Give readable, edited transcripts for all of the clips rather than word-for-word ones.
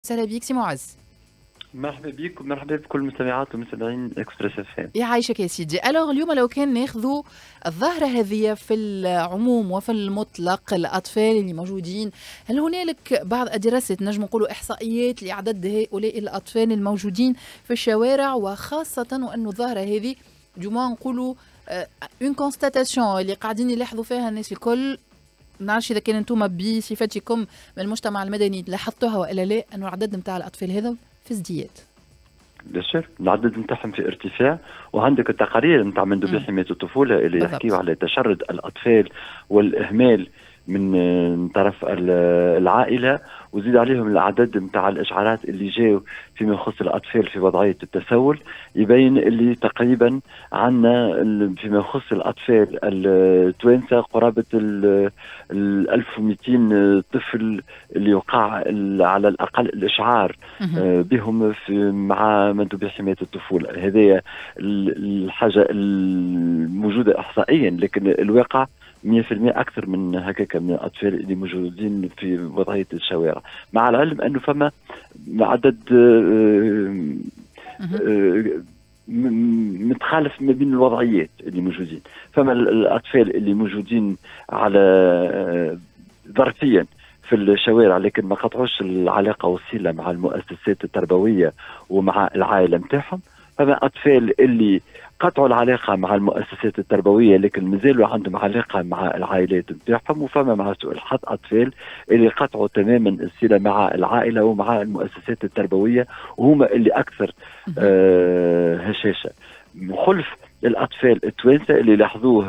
وسهلا بيك سي معز. مرحبا بك ومرحبا بكل مستمعات ومستمعين اكسبريس اف ام. يعيشك يا سيدي. الوغ اليوم لو كان ناخذوا الظاهرة هذه في العموم وفي المطلق، الأطفال اللي موجودين، هل هنالك بعض الدراسات نجم نقولوا إحصائيات لعدد هؤلاء الأطفال الموجودين في الشوارع، وخاصة وأنه الظاهرة هذه دوما نقولوا اون كونستاتاسيون اللي قاعدين يلاحظوا فيها الناس الكل. ما نعرفش اذا كان انتم بصفتكم من المجتمع المدني لاحظتوها والا لا، انه العدد نتاع الاطفال هذا في ازدياد. بالشر العدد نتاعهم في ارتفاع، وعندك التقارير نتاع مندوبية حماية الطفولة اللي يحكيوا على تشرد الأطفال والإهمال من طرف العائلة، وزيد عليهم العدد نتاع الإشعارات اللي جاوا فيما يخص الأطفال في وضعية التسول. يبين اللي تقريبا عندنا فيما يخص الأطفال التوانسة قرابة 1200 طفل اللي وقع على الأقل الإشعار بهم مع مندوبية حماية الطفولة. هذه الحاجة الموجودة إحصائيا، لكن الواقع 100% أكثر من هكاك من الأطفال اللي موجودين في وضعية الشوارع، مع العلم أنه فما عدد متخالف ما بين الوضعيات اللي موجودين. فما الأطفال اللي موجودين على ظرفيا في الشوارع لكن ما قطعوش العلاقة والصلة مع المؤسسات التربوية ومع العائلة متاعهم. فما أطفال اللي قطعوا العلاقة مع المؤسسات التربوية لكن مازالوا عندهم علاقة مع العائلات نتاعهم. وفما مع سوء الحظ أطفال اللي قطعوا تماما الصلة مع العائلة ومع المؤسسات التربوية، وهما اللي أكثر هشاشة. خلف الأطفال التوانسة اللي لاحظوه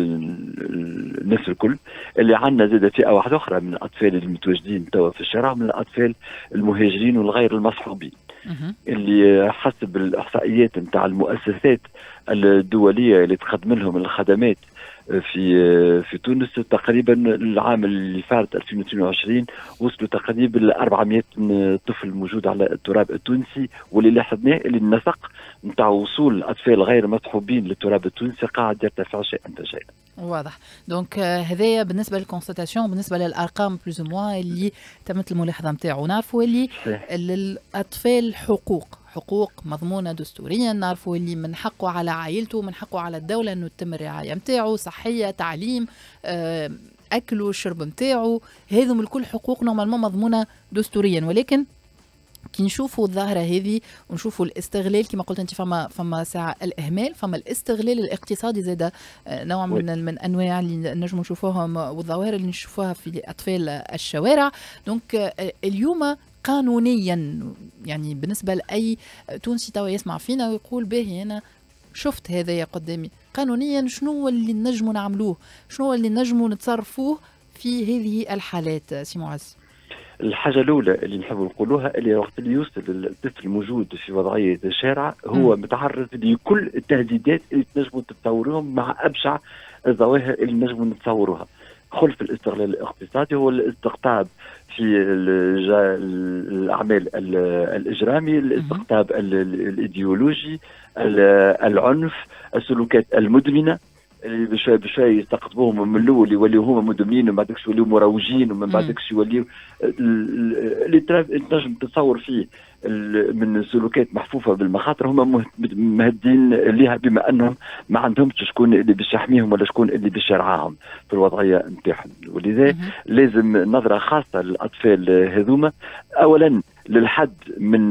الناس الكل، اللي عندنا زاد فئة واحدة أخرى من الأطفال المتواجدين توا في الشارع، من الأطفال المهاجرين والغير المصحوبين، اللي حسب الإحصائيات نتاع المؤسسات الدولية اللي تقدم لهم الخدمات في تونس، تقريبا العام اللي فات 2022 وصلوا تقريبا ل 400 طفل موجود على التراب التونسي. واللي لاحظناه اللي النسق نتاع وصول الاطفال غير مصحوبين للتراب التونسي قاعد يرتفع شيئا فشيئا. واضح. دونك هذايا بالنسبه للكونستاتاسيون، بالنسبه للارقام بلوز موا اللي تمت الملاحظه نتاعو. نعرفوا اللي للاطفال حقوق مضمونه دستوريا، نعرفوا اللي من حقه على عائلته، من حقه على الدوله انه تتم الرعايه نتاعو، صحيه، تعليم، اكل وشرب نتاعو، هذم الكل حقوق نورمالمون مضمونه دستوريا. ولكن كي نشوفوا الظاهره هذه ونشوفوا الاستغلال كما قلت انت، فما ساعه الاهمال، فما الاستغلال الاقتصادي زاد نوع من انواع اللي نجموا نشوفوهم والظواهر اللي نشوفوها في اطفال الشوارع. دونك اليوم قانونيا، يعني بالنسبه لاي تونسي توا يسمع فينا ويقول باهي انا شفت هذايا قدامي، قانونيا شنو اللي نجموا نعملوه، شنو اللي نجموا نتصرفوه في هذه الحالات سي معز؟ الحاجة الأولى اللي نحب نقولوها اللي وقت اللي يوصل الطفل الموجود في وضعية الشارع هو متعرض لكل التهديدات اللي تنجموا تتصوروهم مع أبشع الظواهر اللي نجموا نتصوروها. خلف الاستغلال الاقتصادي هو الاستقطاب في الأعمال الإجرامي، الاستقطاب الإيديولوجي، العنف، السلوكات المدمنة اللي بشوي يستقطبوهم من الاول يوليو هما مدمنين، ومن بعدك يوليو مروجين، ومن بعدك يوليو اللي تنجم تتصور فيه من سلوكات محفوفه بالمخاطر. هما مهدين ليها بما انهم ما عندهمش شكون اللي باش يحميهم ولا شكون اللي باش يرعاهم في الوضعيه نتاعهم. ولذا لازم نظره خاصه للاطفال هذوما، اولا للحد من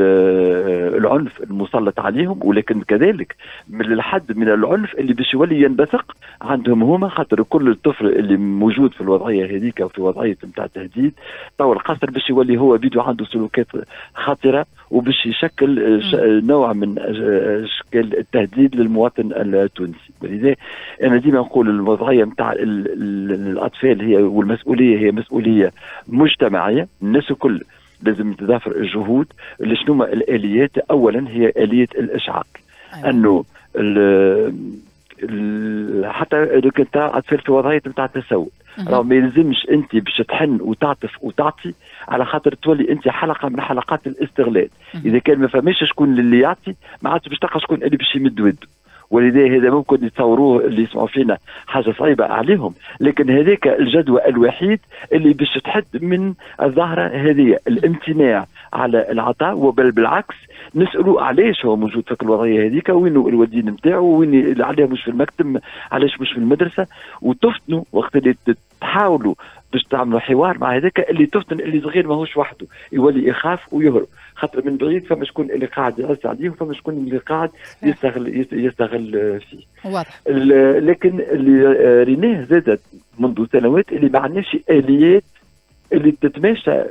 العنف المسلط عليهم، ولكن كذلك للحد من العنف اللي باش يولي ينبثق عندهم هما، خاطر كل طفل اللي موجود في الوضعيه هذيك وفي وضعيه نتاع تهديد طول القصر باش يولي هو بيدو عنده سلوكات خطره وباش يشكل نوع من اشكال التهديد للمواطن التونسي. ولذا انا ديما نقول الوضعيه نتاع الاطفال هي والمسؤوليه هي مسؤوليه مجتمعيه، الناس الكل لازم تضافر الجهود. شنو الاليات؟ اولا هي اليه الاشعار. انه حتى اذا كنت اطفال في وضعيه نتاع التسول، راه ما يلزمش انت باش تحن وتعطف وتعطي على خاطر تولي انت حلقه من حلقات الاستغلال. اذا كان ما فماش شكون اللي يعطي ما عادش باش تلقى شكون اللي باش يمد وده. ولذا هذا ممكن يتصوروه اللي يسمعوا فينا حاجه صعيبه عليهم، لكن هذاك الجدوى الوحيد اللي باش تحد من الظاهره هذه، الامتناع على العطاء، وبل بالعكس نسالوا علاش هو موجود في الوضعيه هذيك، وينو الوالدين نتاعو، وين علاه مش في المكتب، علاش مش في المدرسه. وتفتنوا وقت اللي تحاولوا باش تعملوا حوار مع هذاك اللي تفتن اللي صغير ماهوش وحده، يولي يخاف ويهرب، خاطر من بعيد فما شكون اللي قاعد يعز عليه وفما شكون اللي قاعد يستغل فيه. واضح. لكن اللي ريناه زادت منذ سنوات اللي ما عندناش اليات اللي تتماشى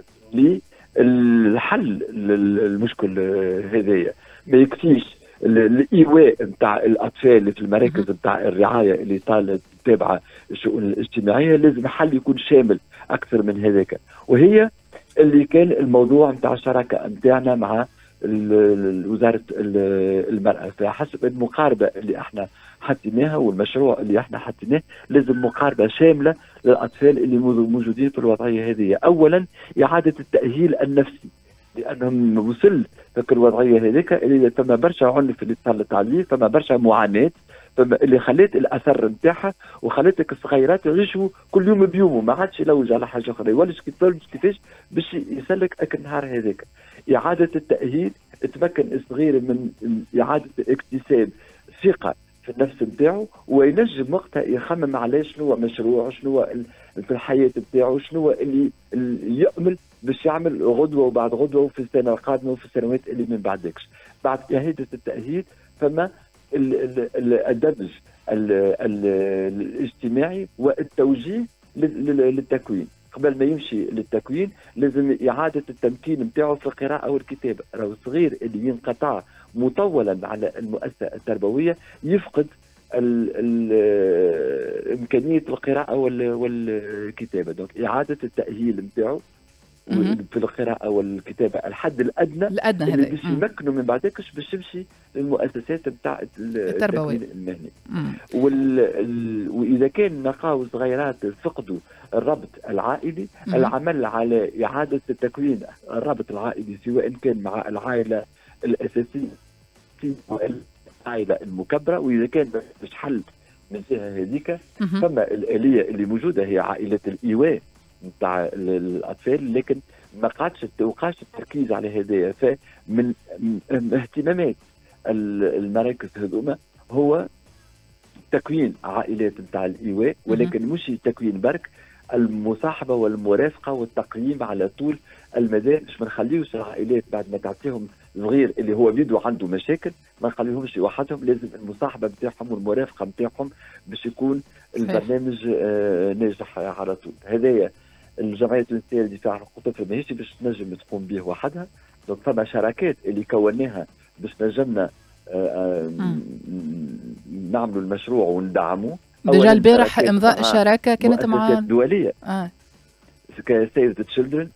للحل المشكل هذايا. ما يكفيش الايواء نتاع الاطفال اللي في المراكز نتاع الرعايه اللي تابعه الشؤون الاجتماعيه، لازم حل يكون شامل اكثر من هذاك، وهي اللي كان الموضوع نتاع الشراكه نتاعنا مع وزاره المراه. فحسب المقاربه اللي احنا حطيناها والمشروع اللي احنا حطيناه، لازم مقاربه شامله للاطفال اللي موجودين في الوضعيه هذه. اولا اعاده التاهيل النفسي، لانهم وصل في الوضعيه هذيك اللي فما برشا عنف اللي تسلط عليه، فما برشا معاناه، فما اللي خلات الاثر نتاعها وخلاتك الصغيرات يعيشوا كل يوم بيومه، ما عادش يلوج على حاجه اخرى، يولش كيفاش باش يسلك النهار هذاك. اعاده التاهيل تمكن الصغير من اعاده اكتساب ثقه في النفس نتاعو، وينجم وقتها يخمم على شنو هو مشروع، شنو هو في الحياه نتاعو، شنو هو اللي يأمل باش يعمل غدوه وبعد غدوه وفي السنه القادمه وفي السنوات اللي من بعدكش. بعد اعاده التاهيل فما الدمج الاجتماعي والتوجيه للتكوين. قبل ما يمشي للتكوين لازم إعادة التمكين نتاعو في القراءة والكتابة. راهو الصغير اللي ينقطع مطولا على المؤسسة التربوية يفقد إمكانية القراءة والكتابة. دونك إعادة التأهيل نتاعو في القراءة والكتابة الحد الأدنى اللي باش يمكنوا من بعدكش باش يمشي للمؤسسات نتاع التربوية المهني. وإذا كان نلقاو صغيرات فقدوا الربط العائلي، العمل على إعادة تكوين الربط العائلي سواء كان مع العائلة الأساسية أو العائلة المكبرة. وإذا كان باش حل من جهة هذيك فما الآلية اللي موجودة هي عائلة الإيواء نتاع الاطفال، لكن ما وقعش التركيز على هدايا. فمن اهتمامات المراكز هذوما هو تكوين عائلات نتاع الايواء، ولكن مش تكوين برك، المصاحبه والمرافقه والتقييم على طول المدى، باش ما نخليوش العائلات بعد ما تعطيهم صغير اللي هو بيدو عنده مشاكل ما نخليهمش وحدهم. لازم المصاحبه نتاعهم والمرافقه نتاعهم باش يكون البرنامج ناجح على طول. هدايا الجمعيه التونسيه للدفاع عن حقوق الطفل ماهيش باش تنجم تقوم به وحدها. دونك فما شراكات اللي كوناها باش نجمنا نعملوا المشروع وندعموه. ديجا البارح امضاء شراكه كانت مع دوليه كسيف ذا تشيلدرن،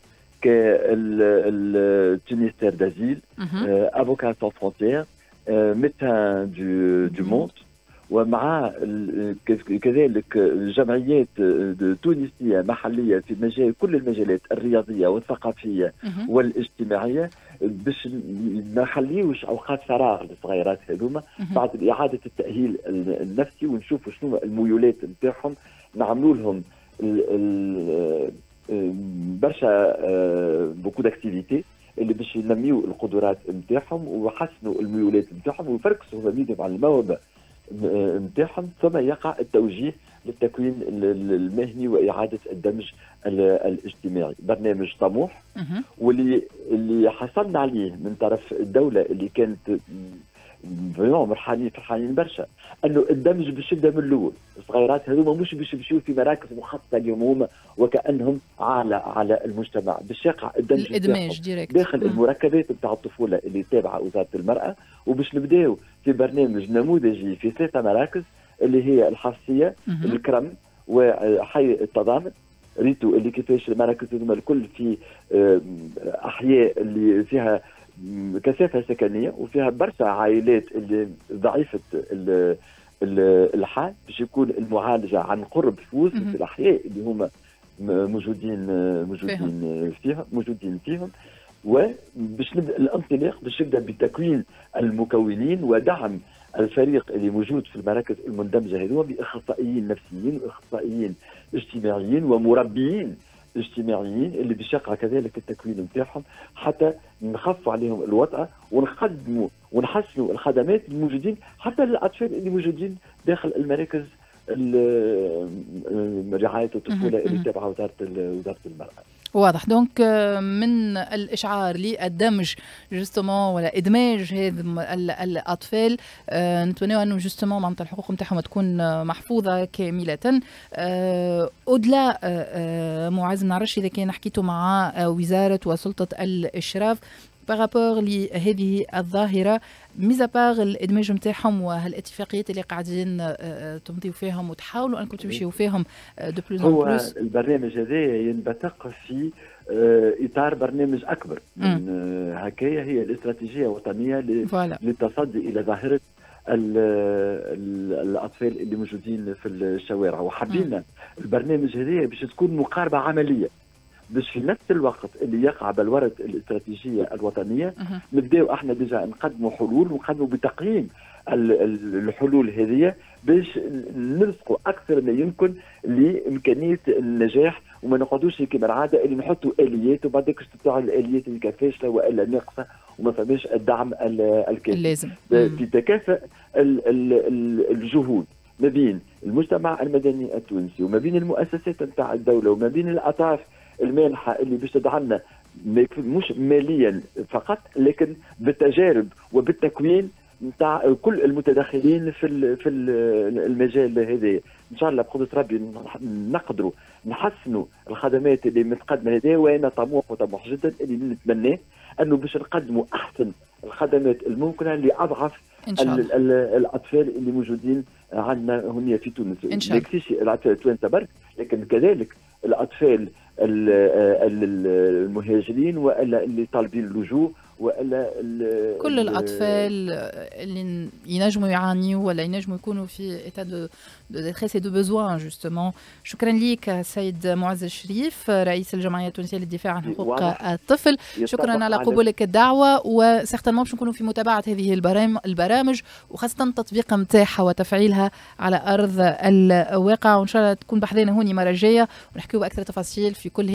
كالتونيستير دازيل، افوكا سون فرونتيير، ميدسان دو موند، ومع كذلك جمعيات تونسية محلية في مجال كل المجالات الرياضية والثقافية والاجتماعية، باش ما نخليوش أوقات فراغ للصغيرات هذوما بعد إعادة التأهيل النفسي، ونشوفوا شنو الميولات نتاعهم، نعملوا لهم برشا بوكو داكتيفيتي اللي باش ينميوا القدرات نتاعهم ويحسنوا الميولات نتاعهم ويفركسوا مزيد على الموهبة نتاعهم، ثم يقع التوجيه للتكوين المهني وإعادة الدمج الاجتماعي. برنامج طموح واللي حصلنا عليه من طرف الدولة اللي كانت فرحانين برشا، انه الدمج باش يبدا من الاول. الصغيرات هذوما مش باش يمشيو في مراكز مخصصه اليوم هما وكانهم على المجتمع، باش يقع الدمج داخل المركبات نتاع الطفوله اللي تابعه وزاره المراه. وباش نبداو في برنامج نموذجي في 3 مراكز اللي هي الحفصيه، الكرم، وحي التضامن، ريتو، اللي كيفاش المراكز هذوما الكل في احياء اللي فيها كثافه سكنيه وفيها برشا عائلات اللي ضعيفه الحال، باش يكون المعالجه عن قرب في وسط الاحياء اللي هما موجودين فيهم. وباش نبدا الانطلاق باش يبدا بتكوين المكونين ودعم الفريق اللي موجود في المراكز المندمجه هذوما باخصائيين نفسيين واخصائيين اجتماعيين ومربيين اجتماعيين اللي باش يقع كذلك التكوين نتاعهم، حتى نخفوا عليهم الوطأة ونقدموا ونحسنوا الخدمات الموجودين حتى للاطفال اللي موجودين داخل المراكز رعايه الطفوله اللي تابعه وزاره المراه. واضح. دونك من الاشعار للدمج جوستومون ولا ادماج هذ الاطفال، نتمنى انه جوستومون معناتها الحقوق نتاعهم تكون محفوظه كامله. اودلا معز، ما نعرفش اذا كان حكيتوا مع وزاره وسلطه الاشراف بارابور لهذه الظاهره، ميزا باغ الادماج نتاعهم وهالاتفاقيات اللي قاعدين تمضيوا فيهم وتحاولوا انكم تمشيوا فيهم دو بلوز ان بلوس. هو البرنامج هذا ينبثق في اطار برنامج اكبر من هكايا، هي الاستراتيجيه الوطنيه للتصدي الى ظاهره الاطفال اللي موجودين في الشوارع، وحبينا البرنامج هذا باش تكون مقاربه عمليه، باش في نفس الوقت اللي يقع بلورة الاستراتيجية الوطنية نبداو احنا ديجا نقدموا حلول ونقدموا بتقييم الحلول هذه باش نلصقوا اكثر ما يمكن لامكانيه النجاح، وما نقعدوش كما العاده اللي نحطوا اليات وبعد ذاك تطلع الاليات اللي فاشله والا ناقصه وما فماش الدعم الكافي. لازم في تكافؤ الجهود ما بين المجتمع المدني التونسي وما بين المؤسسات نتاع الدوله وما بين الاطراف المانحه اللي باش تدعمنا مش ماليا فقط لكن بالتجارب وبالتكوين نتاع كل المتدخلين في المجال هذا. ان شاء الله بقدره ربي نقدروا نحسنوا الخدمات اللي متقدمه هذه، وانا طموح جدا اللي نتمناه انه باش نقدموا احسن الخدمات الممكنه لاضعف الاطفال اللي موجودين عندنا هنا في تونس. ان شاء الله ما الاطفال التوانسه برك، لكن كذلك الاطفال المهاجرين والا اللي طالبين اللجوء والا كل الاطفال اللي ينجموا يعانيوا ولا ينجموا يكونوا في ايتا دو ديتريس دو بوزوان جوستومون. شكرا ليك سيد معز الشريف، رئيس الجمعيه التونسيه للدفاع عن حقوق الطفل. شكرا على قبولك الدعوه، وسيغتانمون باش نكونوا في متابعه هذه البرامج وخاصه التطبيق نتاعها وتفعيلها على ارض الواقع، وان شاء الله تكون بحذانا هوني المره الجايه ونحكيوا باكثر تفاصيل في كل